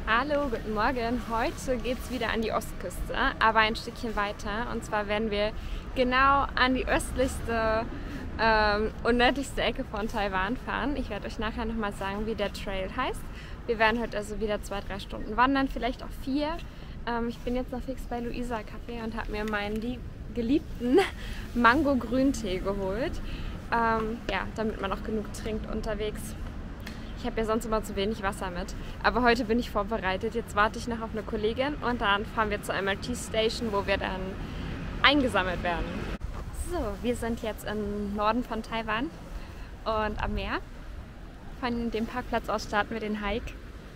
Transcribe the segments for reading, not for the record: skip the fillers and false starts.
Hallo, guten Morgen. Heute geht es wieder an die Ostküste, aber ein Stückchen weiter. Und zwar werden wir genau an die östlichste und nördlichste Ecke von Taiwan fahren. Ich werde euch nachher nochmal sagen, wie der Trail heißt. Wir werden heute also wieder 2-3 Stunden wandern, vielleicht auch 4. Ich bin jetzt noch fix bei Luisa Café und habe mir meinen geliebten Mango-Grüntee geholt. Ja, damit man auch genug trinkt unterwegs. Ich habe ja sonst immer zu wenig Wasser mit, aber heute bin ich vorbereitet. Jetzt warte ich noch auf eine Kollegin und dann fahren wir zur MRT-Station, wo wir dann eingesammelt werden. So, wir sind jetzt im Norden von Taiwan und am Meer. Von dem Parkplatz aus starten wir den Hike.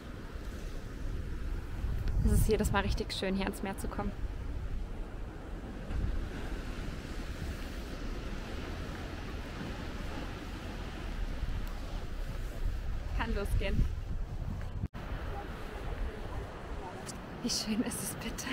Es ist jedes Mal richtig schön, hier ans Meer zu kommen. Kann losgehen. Wie schön ist es bitte?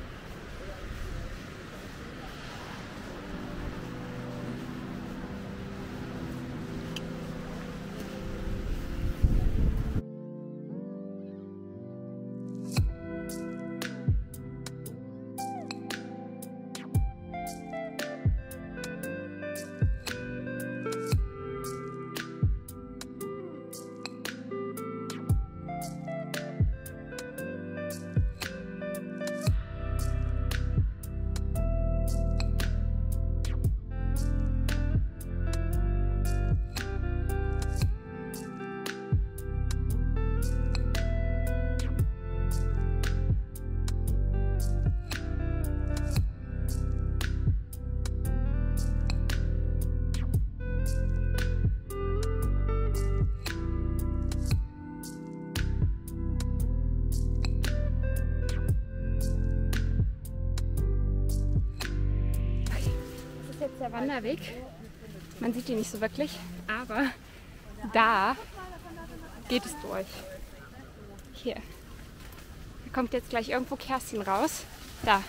Jetzt der Wanderweg. Man sieht ihn nicht so wirklich, aber da geht es durch. Hier. Da kommt jetzt gleich irgendwo Kerstin raus. Da.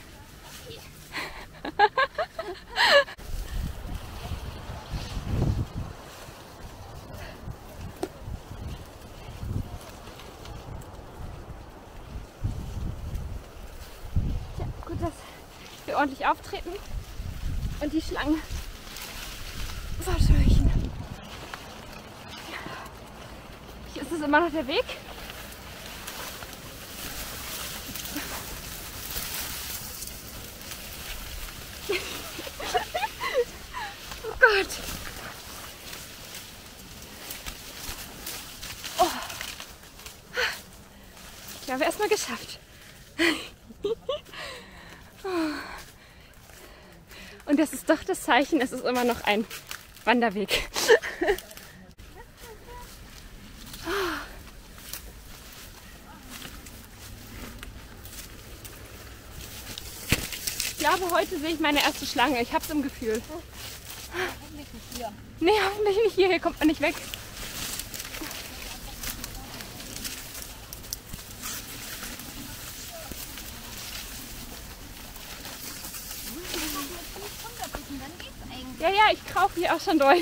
Ja, gut, dass wir ordentlich auftreten und die Schlangen verscheuchen. Hier ist es immer noch der Weg. Oh Gott. Oh. Ich glaube, erstmal geschafft. Und das ist doch das Zeichen, es ist immer noch ein Wanderweg. Ich glaube, heute sehe ich meine erste Schlange. Ich habe es im Gefühl. Hoffentlich nicht hier. Nee, hoffentlich nicht hier. Hier kommt man nicht weg. Ja, ja, ich krauche hier auch schon durch.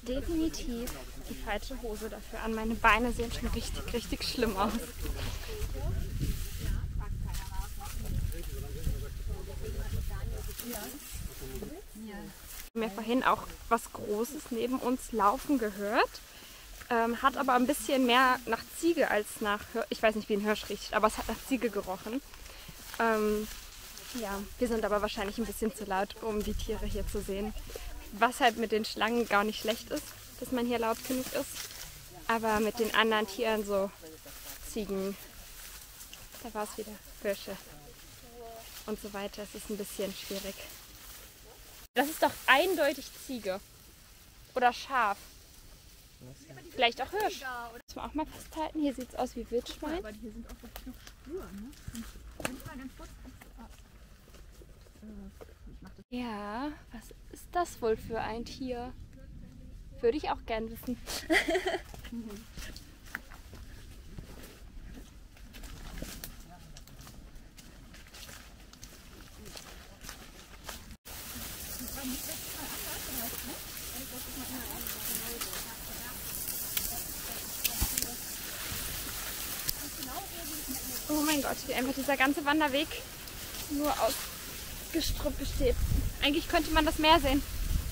definitiv die falsche Hose dafür an. Meine Beine sehen schon richtig, richtig schlimm aus. Wir haben ja vorhin auch was Großes neben uns laufen gehört. Hat aber ein bisschen mehr nach Ziege als nach, ich weiß nicht wie ein Hirsch riecht, aber es hat nach Ziege gerochen. Ja, wir sind aber wahrscheinlich ein bisschen zu laut, um die Tiere hier zu sehen. Was halt mit den Schlangen gar nicht schlecht ist, dass man hier laut genug ist. Aber mit den anderen Tieren, so Ziegen, da war es wieder, Hirsche und so weiter, es ist ein bisschen schwierig. Das ist doch eindeutig Ziege oder Schaf. Vielleicht auch Hirsch. Muss man auch mal festhalten. Hier sieht es aus wie Wildschwein. Ja, aber hier sind auch noch Spuren, ne? Wenn ich mal ganz kurz... Ja, was ist das wohl für ein Tier? Würde ich auch gern wissen. Oh mein Gott, wie einfach dieser ganze Wanderweg nur aus Gestrüpp besteht. Eigentlich könnte man das Meer sehen.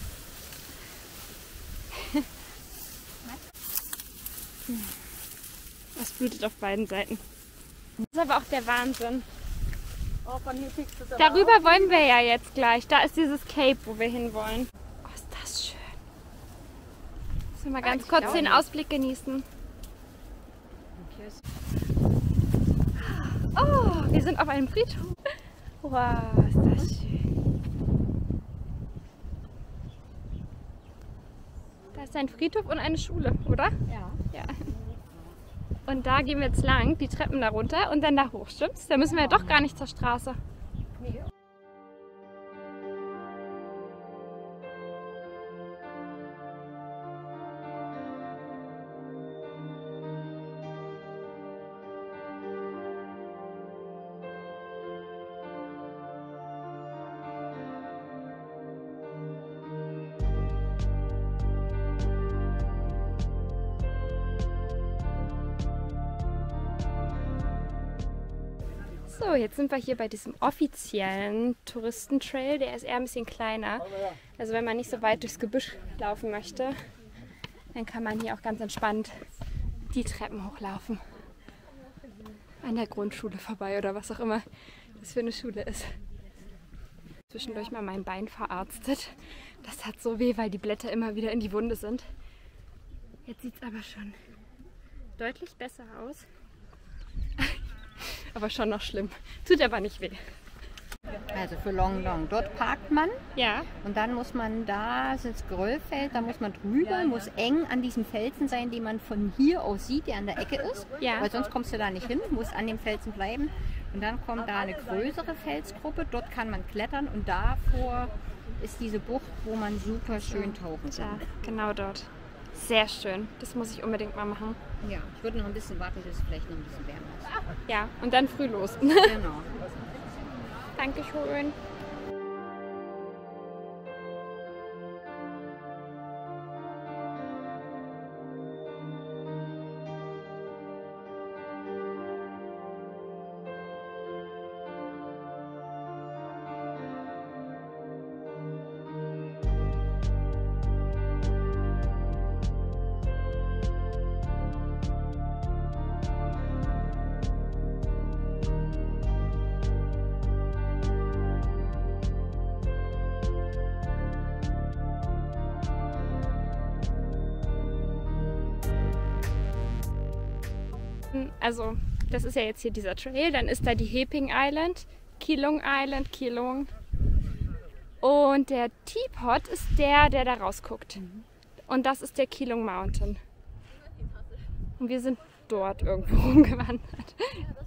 Es blutet auf beiden Seiten. Das ist aber auch der Wahnsinn. Oh, von hier piekst du Darüber wollen wir ja jetzt gleich. Da ist dieses Cape, wo wir hinwollen. Oh, ist das schön. Müssen wir mal ganz kurz den Ausblick genießen. Oh, wir sind auf einem Friedhof. Wow, ist das schön. Da ist ein Friedhof und eine Schule, oder? Ja. Ja. Und da gehen wir jetzt lang, die Treppen da runter und dann da hoch, stimmt's? Da müssen wir ja doch gar nicht zur Straße. Nee. So, jetzt sind wir hier bei diesem offiziellen Touristentrail. Der ist eher ein bisschen kleiner. Also wenn man nicht so weit durchs Gebüsch laufen möchte, dann kann man hier auch ganz entspannt die Treppen hochlaufen. An der Grundschule vorbei oder was auch immer das für eine Schule ist. Zwischendurch mal mein Bein verarztet. Das tat so weh, weil die Blätter immer wieder in die Wunde sind. Jetzt sieht es aber schon deutlich besser aus. Aber schon noch schlimm. Tut aber nicht weh. Also für Long Long. Dort parkt man Ja. und dann muss man, da ist das Geröllfeld, da muss man drüber, muss eng an diesem Felsen sein, den man von hier aus sieht, der an der Ecke ist. Ja. Weil sonst kommst du da nicht hin, musst an dem Felsen bleiben. Und dann kommt da eine größere Felsgruppe, dort kann man klettern und davor ist diese Bucht, wo man super schön tauchen Da, kann. genau dort. Sehr schön. Das muss ich unbedingt mal machen. Ja, ich würde noch ein bisschen warten, bis es vielleicht noch ein bisschen wärmer ist. Ja, und dann früh los. Genau. Dankeschön. Also, das ist ja jetzt hier dieser Trail. Dann ist da die Heping Island, Keelung Island, Keelung. Und der Teapot ist der, der da rausguckt. Und das ist der Keelung Mountain. Und wir sind dort irgendwo rumgewandert.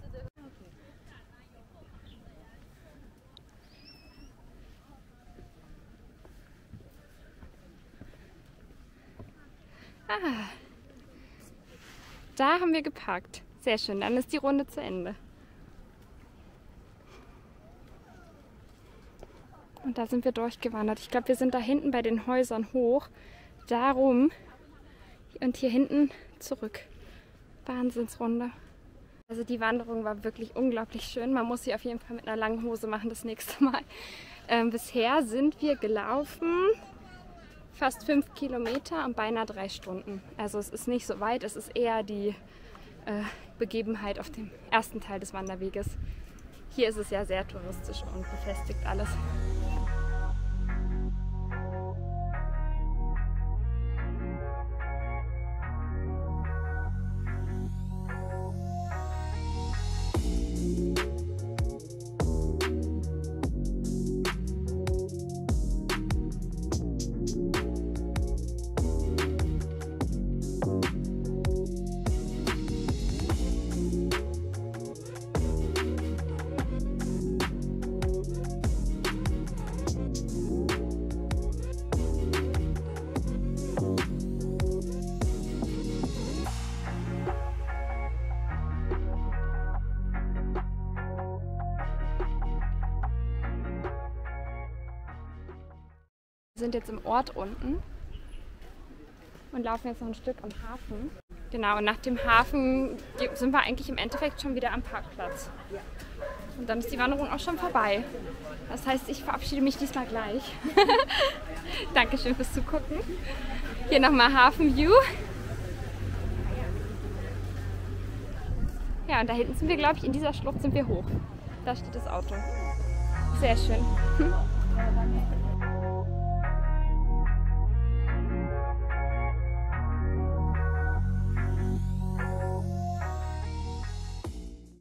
Ah. Da haben wir geparkt. Sehr schön, dann ist die Runde zu Ende. Und da sind wir durchgewandert. Ich glaube, wir sind da hinten bei den Häusern hoch. darum und hier hinten zurück. Wahnsinnsrunde. Also die Wanderung war wirklich unglaublich schön. Man muss sie auf jeden Fall mit einer langen Hose machen das nächste Mal. Bisher sind wir gelaufen fast 5 Kilometer und beinahe 3 Stunden. Also es ist nicht so weit, es ist eher die Begebenheit auf dem ersten Teil des Wanderweges. Hier ist es ja sehr touristisch und befestigt alles. Wir sind jetzt im Ort unten und laufen jetzt noch ein Stück am Hafen. Genau, und nach dem Hafen sind wir eigentlich im Endeffekt schon wieder am Parkplatz. Und dann ist die Wanderung auch schon vorbei. Das heißt, ich verabschiede mich diesmal gleich. Dankeschön fürs Zugucken. Hier nochmal Hafenview. Ja, und da hinten sind wir, glaube ich, in dieser Schlucht sind wir hoch. Da steht das Auto. Sehr schön.